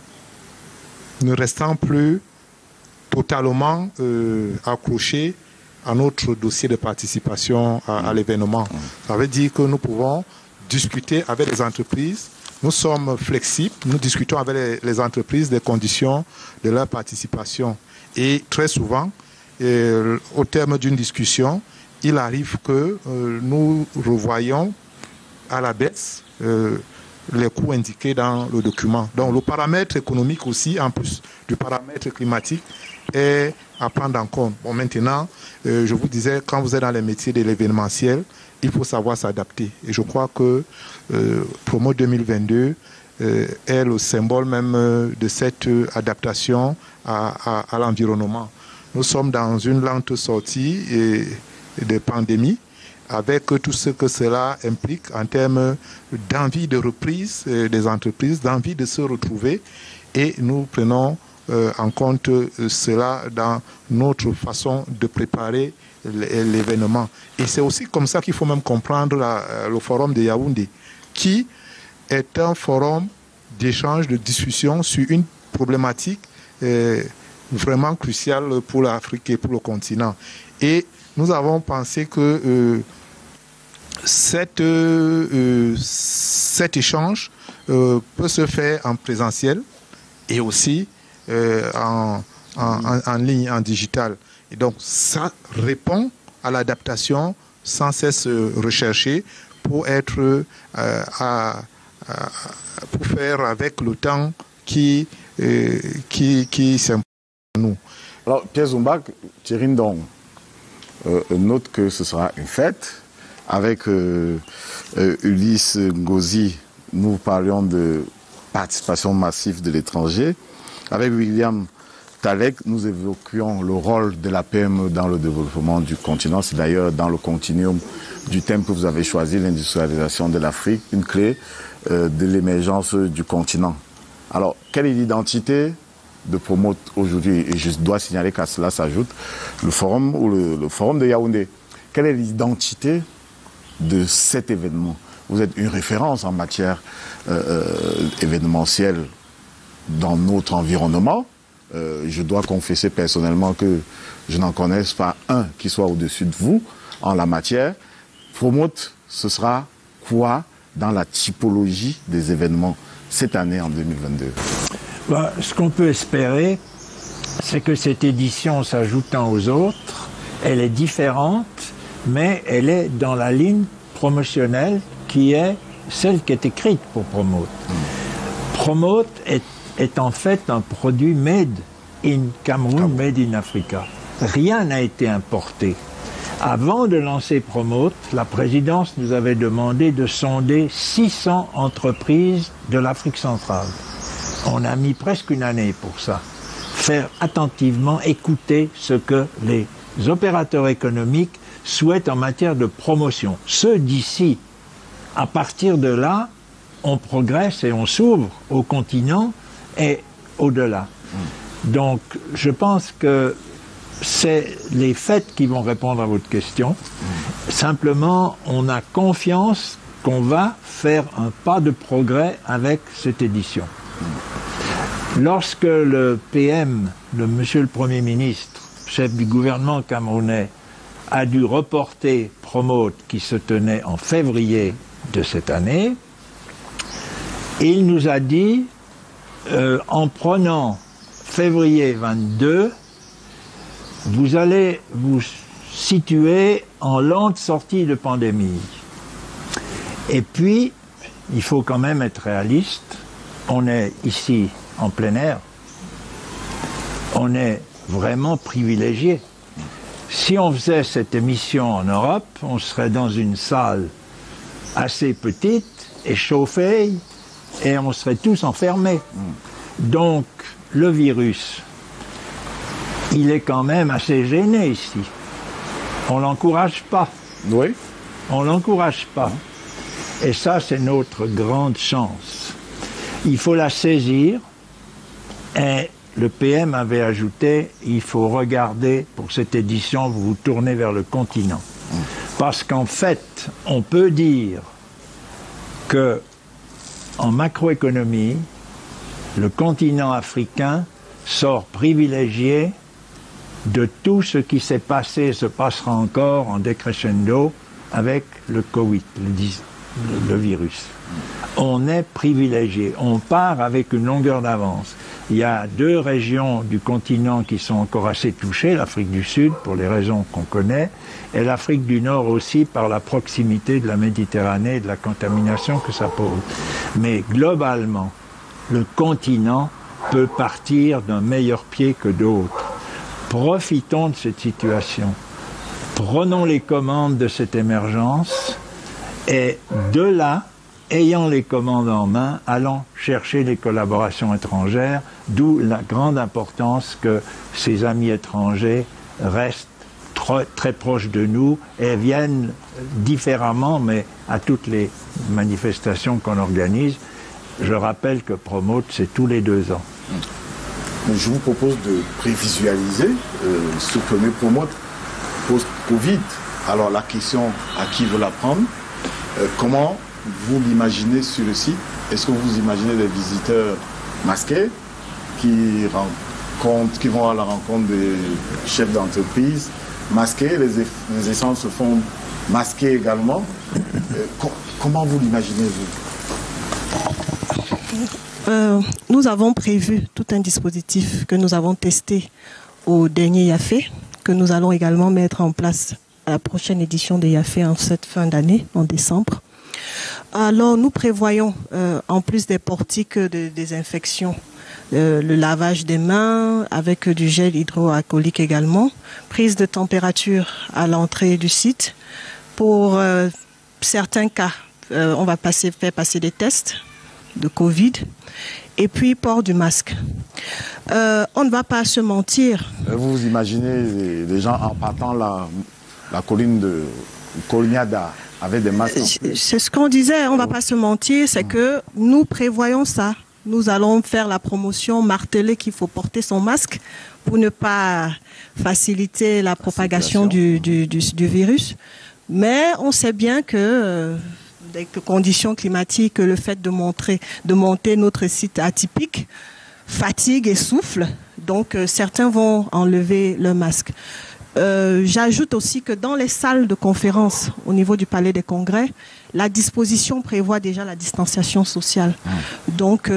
ne restant plus totalement accroché à notre dossier de participation à l'événement. Ça veut dire que nous pouvons discuter avec les entreprises. Nous sommes flexibles, nous discutons avec les entreprises des conditions de leur participation. Et très souvent, au terme d'une discussion, il arrive que nous revoyons à la baisse les coûts indiqués dans le document. Donc le paramètre économique aussi, en plus du paramètre climatique, est à prendre en compte. Bon, maintenant, je vous disais, quand vous êtes dans les métiers de l'événementiel, il faut savoir s'adapter. Et je crois que Promo 2022 est le symbole même de cette adaptation à l'environnement. Nous sommes dans une lente sortie de pandémie, avec tout ce que cela implique en termes d'envie de reprise des entreprises, d'envie de se retrouver. Et nous prenons en compte cela dans notre façon de préparer l'événement. Et c'est aussi comme ça qu'il faut même comprendre le forum de Yaoundé, qui est un forum d'échange, de discussion sur une problématique vraiment cruciale pour l'Afrique et pour le continent. Et nous avons pensé que cet échange peut se faire en présentiel et aussi en ligne, en digital. Et donc, ça répond à l'adaptation sans cesse recherchée pour être pour faire avec le temps qui s'impose à nous. Alors, Pierre Zumba, Thierry Ndong note que ce sera une fête. Avec Ulysse Ngozi, nous parlions de participation massive de l'étranger. Avec William Talek, nous évoquions le rôle de la PME dans le développement du continent. C'est d'ailleurs dans le continuum du thème que vous avez choisi, l'industrialisation de l'Afrique, une clé de l'émergence du continent. Alors, quelle est l'identité de Promot aujourd'hui? Et je dois signaler qu'à cela s'ajoute le forum ou le forum de Yaoundé. Quelle est l'identité de cet événement? Vous êtes une référence en matière événementielle dans notre environnement. Je dois confesser personnellement que je n'en connais pas un qui soit au-dessus de vous en la matière. Promot, ce sera quoi dans la typologie des événements cette année en 2022? Ce qu'on peut espérer, c'est que cette édition, s'ajoutant aux autres, elle est différente, mais elle est dans la ligne promotionnelle qui est celle qui est écrite pour Promot. Promot est en fait un produit made in Cameroun, made in Africa. Rien n'a été importé. Avant de lancer Promot, la présidence nous avait demandé de sonder 600 entreprises de l'Afrique centrale. On a mis presque une année pour ça. Faire attentivement écouter ce que les opérateurs économiques souhaitent en matière de promotion. Ceux d'ici, à partir de là, on progresse et on s'ouvre au continent et au-delà. Donc, je pense que c'est les faits qui vont répondre à votre question. Simplement, on a confiance qu'on va faire un pas de progrès avec cette édition. Lorsque le PM, monsieur le Premier ministre, chef du gouvernement camerounais, a dû reporter Promote qui se tenait en février de cette année, il nous a dit, en prenant février 22, vous allez vous situer en lente sortie de pandémie. Et puis, il faut quand même être réaliste. On est ici en plein air. On est vraiment privilégié. Si on faisait cette émission en Europe, on serait dans une salle assez petite et chauffée et on serait tous enfermés. Donc, le virus, il est quand même assez gêné ici. On l'encourage pas. Oui. On l'encourage pas. Et ça, c'est notre grande chance. Il faut la saisir. Et le PM avait ajouté, il faut regarder, pour cette édition, vous vous tournez vers le continent. Parce qu'en fait, on peut dire que en macroéconomie, le continent africain sort privilégié de tout ce qui s'est passé et se passera encore en décrescendo avec le Covid, le virus. On est privilégié, on part avec une longueur d'avance. Il y a 2 régions du continent qui sont encore assez touchées, l'Afrique du Sud pour les raisons qu'on connaît, et l'Afrique du Nord aussi par la proximité de la Méditerranée et de la contamination que ça pose. Mais globalement, le continent peut partir d'un meilleur pied que d'autres. Profitons de cette situation. Prenons les commandes de cette émergence et de là, ayant les commandes en main, allons chercher les collaborations étrangères, d'où la grande importance que ces amis étrangers restent très proches de nous et viennent différemment, mais à toutes les manifestations qu'on organise. Je rappelle que Promote, c'est tous les 2 ans. Je vous propose de prévisualiser ce premier Promote post-Covid. Alors la question à qui veut la prendre, comment vous l'imaginez sur le site? Est-ce que vous imaginez des visiteurs masqués qui vont à la rencontre des chefs d'entreprise masqués, les essences se font masquer également? Comment vous l'imaginez-vous? Nous avons prévu tout un dispositif que nous avons testé au dernier Yafé, que nous allons également mettre en place à la prochaine édition de Yafé en cette fin d'année, en décembre. Alors nous prévoyons, en plus des portiques de désinfection, le lavage des mains avec du gel hydroalcoolique également, prise de température à l'entrée du site. Pour certains cas, on va faire passer des tests de Covid et puis port du masque. On ne va pas se mentir. Vous imaginez les gens en partant la colline de Colniada avec des masques? C'est ce qu'on disait, on ne va pas se mentir, c'est que nous prévoyons ça. Nous allons faire la promotion, marteler qu'il faut porter son masque pour ne pas faciliter la propagation du virus. Mais on sait bien que des conditions climatiques, le fait de monter notre site atypique, fatigue et souffle. Donc certains vont enlever le masque. J'ajoute aussi que dans les salles de conférence au niveau du Palais des Congrès, la disposition prévoit déjà la distanciation sociale. Donc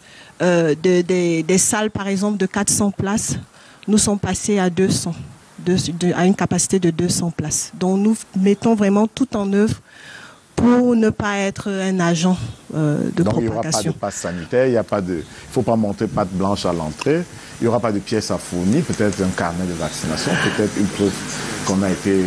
des salles par exemple de 400 places, nous sommes passés à 200, à une capacité de 200 places. Donc nous mettons vraiment tout en œuvre pour ne pas être un agent de propagation. Donc il n'y aura pas de passe sanitaire, il ne faut pas montrer patte blanche à l'entrée, il n'y aura pas de pièces à fournir, peut-être un carnet de vaccination, peut-être une preuve qu'on a été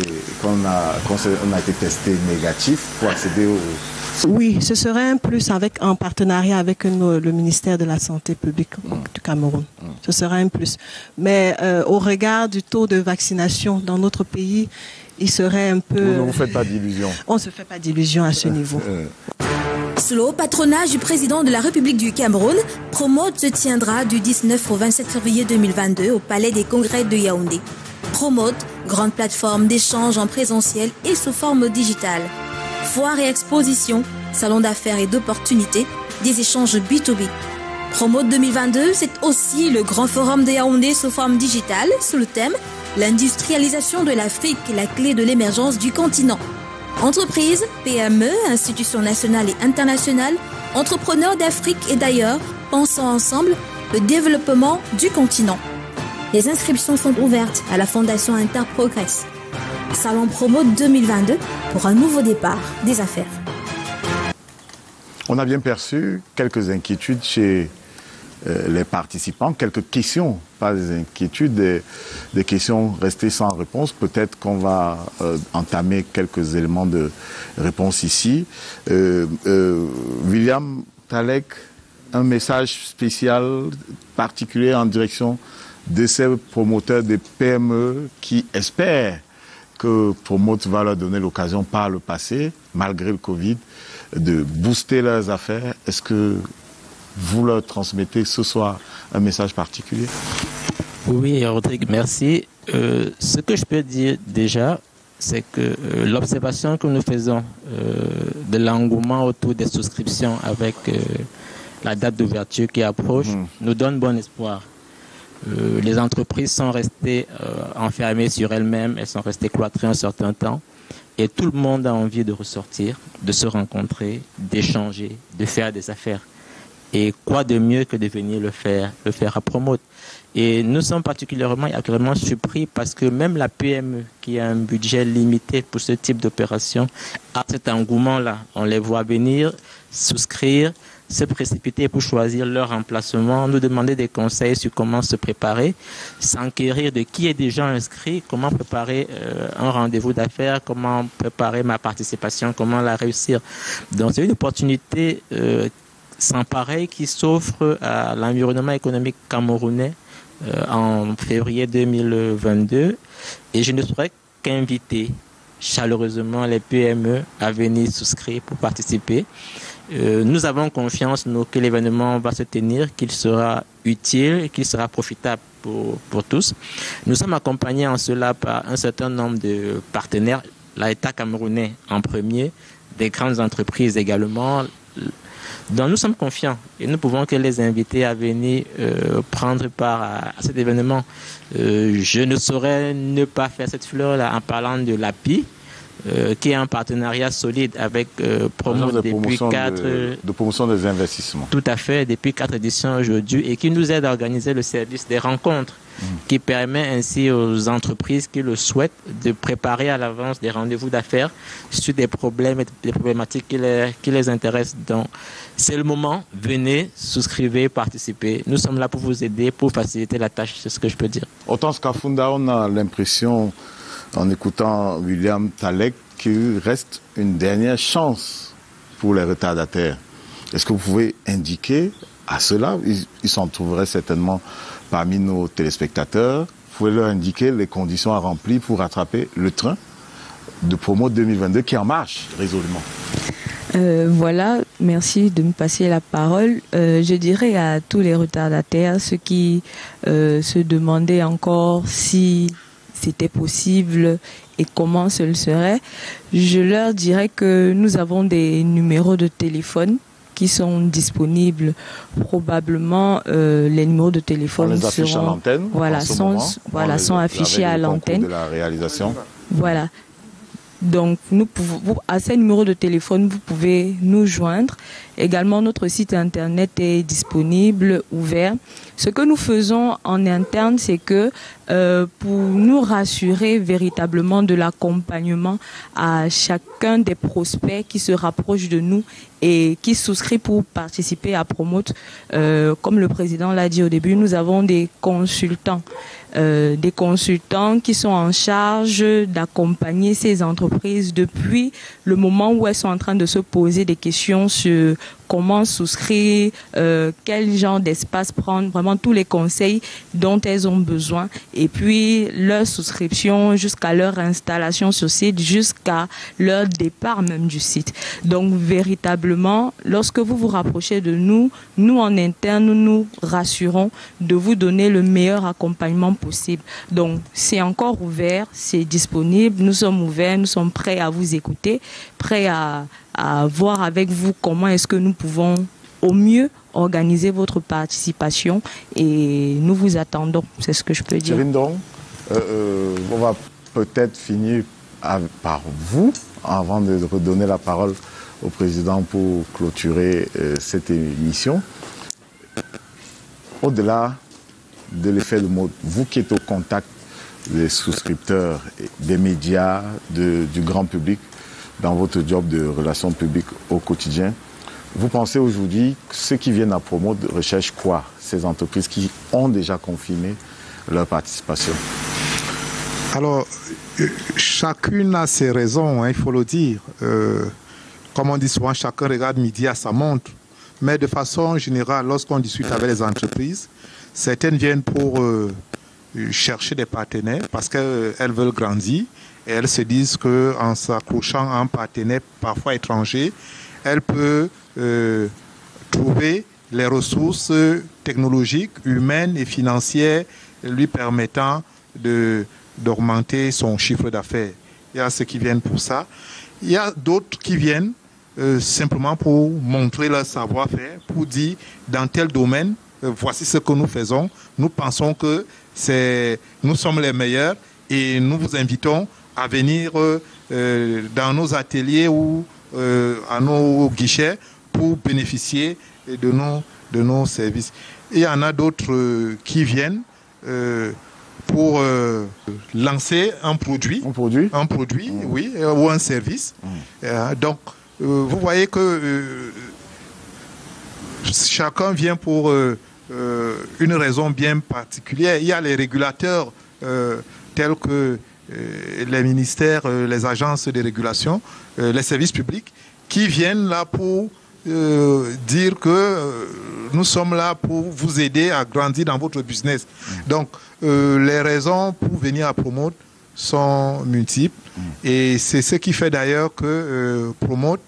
testé négatif pour accéder au... Oui, ce serait un plus en partenariat avec le ministère de la Santé publique du Cameroun. Ce serait un plus. Mais au regard du taux de vaccination dans notre pays, il serait un peu... Vous ne vous faites pas d'illusions. On ne se fait pas d'illusions à ce niveau. Sous le haut patronage du président de la République du Cameroun, Promote se tiendra du 19 au 27 février 2022 au Palais des Congrès de Yaoundé. Promote, grande plateforme d'échange en présentiel et sous forme digitale. Foire et exposition, salon d'affaires et d'opportunités, des échanges B2B. Promote 2022, c'est aussi le grand forum de Yaoundé sous forme digitale, sous le thème « L'industrialisation de l'Afrique, la clé de l'émergence du continent ». Entreprises, PME, institutions nationales et internationales, entrepreneurs d'Afrique et d'ailleurs, pensant ensemble le développement du continent. Les inscriptions sont ouvertes à la Fondation Interprogress. Salon Promo 2022 pour un nouveau départ des affaires. On a bien perçu quelques inquiétudes chez les participants, quelques questions, pas des inquiétudes, des questions restées sans réponse. Peut-être qu'on va entamer quelques éléments de réponse ici. William Talek, un message spécial, particulier en direction de ces promoteurs des PME qui espèrent que Promote va leur donner l'occasion par le passé, malgré le Covid, de booster leurs affaires. Est-ce que vous leur transmettez ce soir un message particulier? Oui, Rodrigue, merci. Ce que je peux dire déjà, c'est que l'observation que nous faisons de l'engouement autour des souscriptions avec la date d'ouverture qui approche nous donne bon espoir. Les entreprises sont restées enfermées sur elles-mêmes, elles sont restées cloîtrées un certain temps et tout le monde a envie de ressortir, de se rencontrer, d'échanger, de faire des affaires. Et quoi de mieux que de venir le faire à Promote. Et nous sommes particulièrement agréablement surpris parce que même la PME qui a un budget limité pour ce type d'opération a cet engouement-là. On les voit venir, souscrire, se précipiter pour choisir leur emplacement, nous demander des conseils sur comment se préparer, s'enquérir de qui est déjà inscrit, comment préparer un rendez-vous d'affaires, comment préparer ma participation, comment la réussir. Donc c'est une opportunité sans pareil qui s'offre à l'environnement économique camerounais en février 2022 et je ne saurais qu'inviter chaleureusement les PME à venir souscrire pour participer. Nous avons confiance que l'événement va se tenir, qu'il sera utile, qu'il sera profitable pour tous. Nous sommes accompagnés en cela par un certain nombre de partenaires, l'État camerounais en premier, des grandes entreprises également. Donc nous sommes confiants et nous pouvons que les inviter à venir prendre part à cet événement. Je ne saurais ne pas faire cette fleur-là en parlant de l'API, qui est un partenariat solide avec Promote depuis 4... de promotion des investissements. Tout à fait, depuis 4 éditions aujourd'hui et qui nous aide à organiser le service des rencontres qui permet ainsi aux entreprises qui le souhaitent de préparer à l'avance des rendez-vous d'affaires sur des problèmes et des problématiques qui les intéressent. Donc, c'est le moment, venez, souscrivez, participez. Nous sommes là pour vous aider, pour faciliter la tâche, c'est ce que je peux dire. Autant Skafunda, on a l'impression, en écoutant William Talek, qu'il reste une dernière chance pour les retardataires. Est-ce que vous pouvez indiquer à cela, ils s'en trouveraient certainement parmi nos téléspectateurs, vous pouvez leur indiquer les conditions à remplir pour rattraper le train de Promote 2022 qui est en marche résolument. Voilà, merci de me passer la parole. Je dirais à tous les retardataires, ceux qui se demandaient encore si c'était possible et comment ce le serait, je leur dirais que nous avons des numéros de téléphone qui sont disponibles. Probablement, les numéros de téléphone seront à l'antenne. Voilà, sont affichés à l'antenne. De la réalisation. Voilà. Donc, à ces numéros de téléphone, vous pouvez nous joindre. Également, notre site internet est disponible, ouvert. Ce que nous faisons en interne, c'est que pour nous rassurer véritablement de l'accompagnement à chacun des prospects qui se rapprochent de nous et qui souscrit pour participer à Promote, comme le président l'a dit au début, nous avons des consultants qui sont en charge d'accompagner ces entreprises depuis le moment où elles sont en train de se poser des questions sur comment souscrire, quel genre d'espace prendre, vraiment tous les conseils dont elles ont besoin. Et puis leur souscription jusqu'à leur installation sur site, jusqu'à leur départ même du site. Donc véritablement, lorsque vous vous rapprochez de nous, nous en interne, nous nous rassurons de vous donner le meilleur accompagnement possible. Donc c'est encore ouvert, c'est disponible, nous sommes ouverts, nous sommes prêts à vous écouter, prêts à voir avec vous comment est-ce que nous pouvons au mieux organiser votre participation et nous vous attendons, c'est ce que je peux dire. Céline Dong, on va peut-être finir par vous, avant de redonner la parole au président pour clôturer cette émission. Au-delà de l'effet de mode, vous qui êtes au contact des souscripteurs, des médias, du grand public, dans votre job de relations publiques au quotidien, vous pensez aujourd'hui que ceux qui viennent à Promote recherchent quoi? Ces entreprises qui ont déjà confirmé leur participation. Alors, chacune a ses raisons, hein, il faut le dire. Comme on dit souvent, chacun regarde midi à sa montre. Mais de façon générale, lorsqu'on discute avec les entreprises, certaines viennent pour chercher des partenaires parce qu'elles veulent grandir. Et elles se disent qu'en s'accrochant à un partenaire parfois étranger, elles peuvent trouver les ressources technologiques, humaines et financières lui permettant d'augmenter son chiffre d'affaires. Il y a ceux qui viennent pour ça. Il y a d'autres qui viennent simplement pour montrer leur savoir-faire, pour dire dans tel domaine, voici ce que nous faisons. Nous pensons que nous sommes les meilleurs et nous vous invitons à venir dans nos ateliers ou à nos guichets pour bénéficier de nos services. Et il y en a d'autres qui viennent pour lancer un produit, oui, ou un service. Donc, vous voyez que chacun vient pour une raison bien particulière. Il y a les régulateurs tels que les ministères, les agences de régulation, les services publics, qui viennent là pour dire que nous sommes là pour vous aider à grandir dans votre business. Donc, les raisons pour venir à Promote sont multiples. Et c'est ce qui fait d'ailleurs que Promote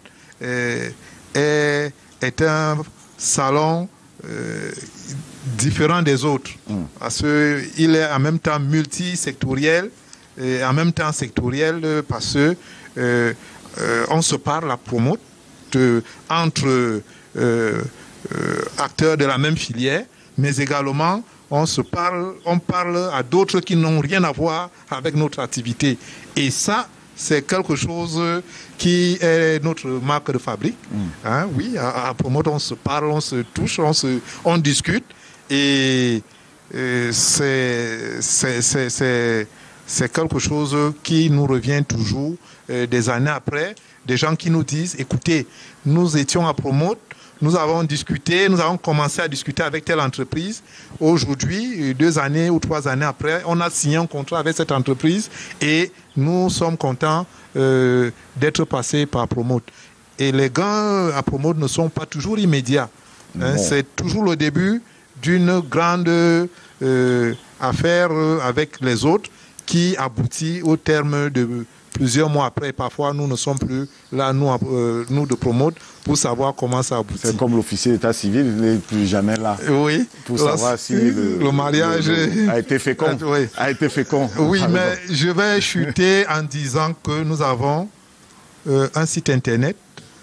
est un salon différent des autres. Parce qu'il est en même temps multisectoriel et en même temps sectoriel parce que on se parle à Promote entre acteurs de la même filière, mais également on parle à d'autres qui n'ont rien à voir avec notre activité. Et ça, c'est quelque chose qui est notre marque de fabrique. Hein, oui, à Promote, on se parle, on se touche, on discute. Et c'est quelque chose qui nous revient toujours des années après. Des gens qui nous disent, écoutez, nous étions à Promote, nous avons discuté, nous avons commencé à discuter avec telle entreprise. Aujourd'hui, 2 années ou 3 années après, on a signé un contrat avec cette entreprise et nous sommes contents d'être passés par Promote. Et les gains à Promote ne sont pas toujours immédiats. Hein, c'est toujours le début d'une grande affaire avec les autres qui aboutit au terme de plusieurs mois après. Parfois, nous ne sommes plus là, nous de Promote, pour savoir comment ça aboutit. C'est comme l'officier d'état civil, il n'est plus jamais là. Oui. Pour savoir si le mariage a été fécond. Oui. A été fécond. Oui, mais je vais chuter en disant que nous avons un site internet,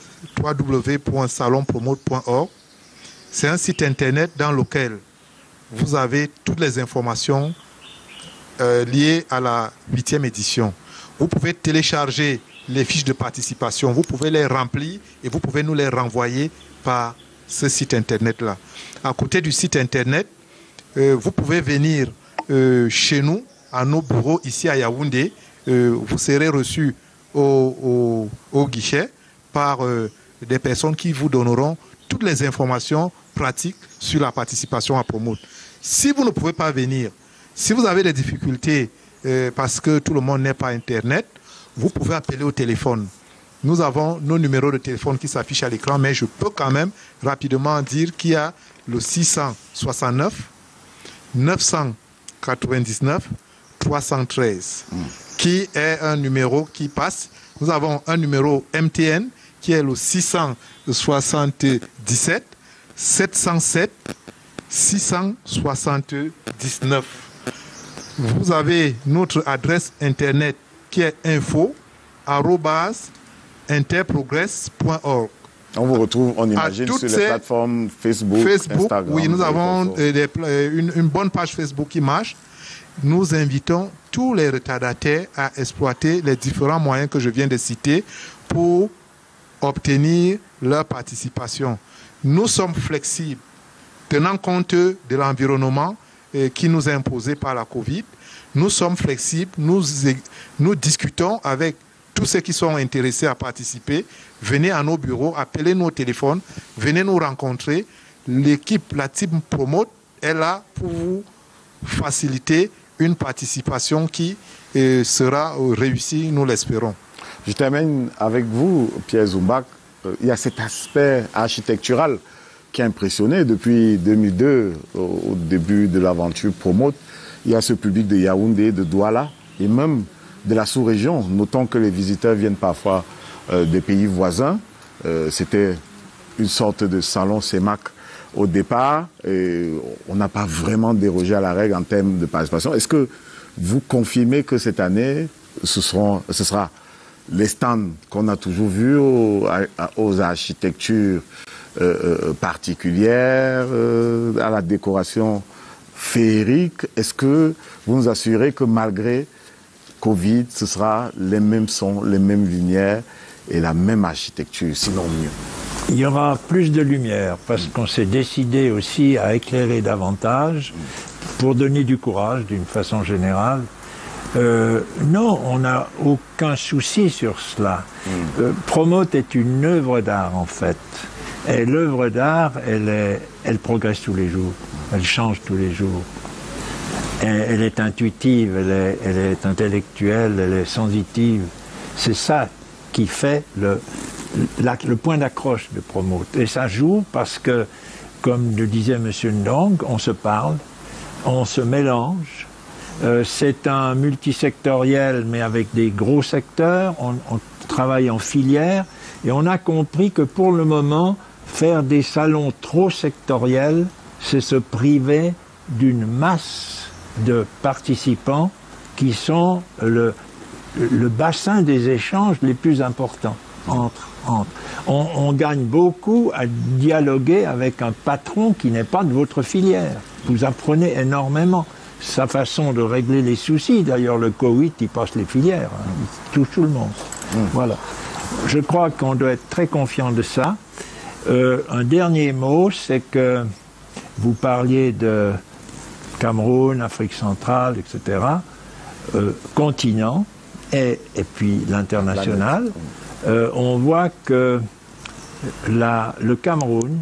www.salonpromote.org. C'est un site internet dans lequel vous avez toutes les informations liées à la 8e édition. Vous pouvez télécharger les fiches de participation, vous pouvez les remplir et vous pouvez nous les renvoyer par ce site internet-là. À côté du site internet, vous pouvez venir chez nous, à nos bureaux ici à Yaoundé. Vous serez reçus au guichet par des personnes qui vous donneront toutes les informations pratiques sur la participation à Promote. Si vous ne pouvez pas venir, si vous avez des difficultés parce que tout le monde n'est pas Internet, vous pouvez appeler au téléphone nous avons nos numéros de téléphone qui s'affichent à l'écran, mais je peux quand même rapidement dire qu'il y a le 669 999 313 qui est un numéro qui passe. Nous avons un numéro MTN qui est le 677 707 679. Vous avez notre adresse internet qui est info@interprogress.org. On vous retrouve, on imagine, sur les plateformes Facebook, Instagram. Oui, nous avons une bonne page Facebook qui marche. Nous invitons tous les retardataires à exploiter les différents moyens que je viens de citer pour obtenir leur participation. Nous sommes flexibles, tenant compte de l'environnement qui nous est imposé par la Covid. Nous sommes flexibles, nous discutons avec tous ceux qui sont intéressés à participer. Venez à nos bureaux, appelez nos téléphones, venez nous rencontrer. L'équipe, la team Promote est là pour vous faciliter une participation qui sera réussie, nous l'espérons. Je termine avec vous, Pierre Zoumbak. Il y a cet aspect architectural qui a impressionné depuis 2002, au début de l'aventure Promote. Il y a ce public de Yaoundé, de Douala et même de la sous-région. Notons que les visiteurs viennent parfois des pays voisins. C'était une sorte de salon CEMAC au départ. Et on n'a pas vraiment dérogé à la règle en termes de participation. Est-ce que vous confirmez que cette année, ce sera les stands qu'on a toujours vus aux architectures particulières, à la décoration féerique? Est-ce que vous nous assurez que malgré Covid, ce sera les mêmes sons, les mêmes lumières et la même architecture, sinon mieux? Il y aura plus de lumière parce qu'on s'est décidé aussi à éclairer davantage pour donner du courage d'une façon générale. Non, on n'a aucun souci sur cela. Promote est une œuvre d'art en fait. Et l'œuvre d'art, elle progresse tous les jours. Elle change tous les jours. Elle est intuitive, elle est intellectuelle, elle est sensitive. C'est ça qui fait le point d'accroche de Promote. Et ça joue parce que, comme le disait M. Ndong, on se parle, on se mélange. C'est un multisectoriel, mais avec des gros secteurs. On travaille en filière. Et on a compris que pour le moment, faire des salons trop sectoriels, c'est se priver d'une masse de participants qui sont le bassin des échanges les plus importants entre. On gagne beaucoup à dialoguer avec un patron qui n'est pas de votre filière. Vous apprenez énormément. Sa façon de régler les soucis, d'ailleurs le Covid, il passe les filières, hein. Il touche tout le monde. Voilà. Je crois qu'on doit être très confiant de ça. Un dernier mot, c'est que vous parliez de Cameroun, Afrique centrale, etc., continent, et puis l'international. On voit que le Cameroun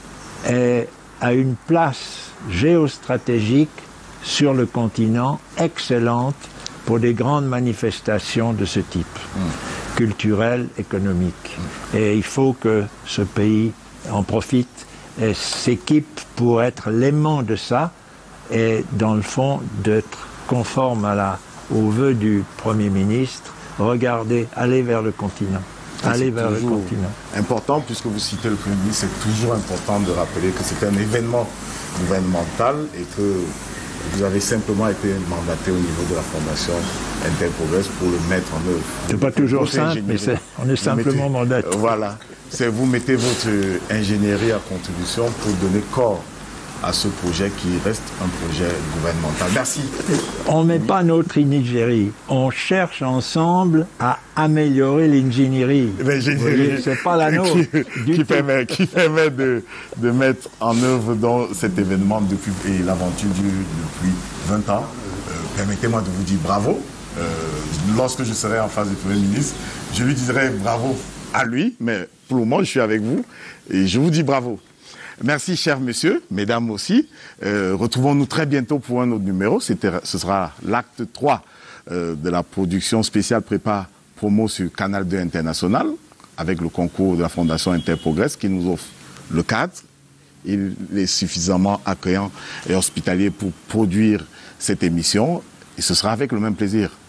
a une place géostratégique sur le continent excellente pour des grandes manifestations de ce type, culturelles, économiques. Et il faut que ce pays en profite et s'équipe pour être l'aimant de ça et, dans le fond, d'être conforme au vœu du Premier ministre. Regardez, allez vers le continent. Allez vers le continent. Important, puisque vous citez le Premier ministre, c'est toujours important de rappeler que c'est un événement gouvernemental et que vous avez simplement été mandaté au niveau de la Fondation Interprogress pour le mettre en œuvre. C'est pas toujours simple, mais on est simplement mandaté. Voilà. Vous mettez votre ingénierie à contribution pour donner corps à ce projet qui reste un projet gouvernemental. Merci. On ne met pas notre ingénierie. On cherche ensemble à améliorer l'ingénierie. L'ingénierie. C'est pas la nôtre. Qui permet de mettre en œuvre dans cet événement et l'aventure depuis 20 ans. Permettez-moi de vous dire bravo. Lorsque je serai en face du Premier ministre, je lui dirai bravo à lui, mais pour le moment, je suis avec vous et je vous dis bravo. Merci, chers messieurs, mesdames aussi. Retrouvons-nous très bientôt pour un autre numéro. Ce sera l'acte 3 de la production spéciale Prépa Promo sur Canal 2 International, avec le concours de la Fondation Interprogress qui nous offre le cadre. Il est suffisamment accueillant et hospitalier pour produire cette émission et ce sera avec le même plaisir.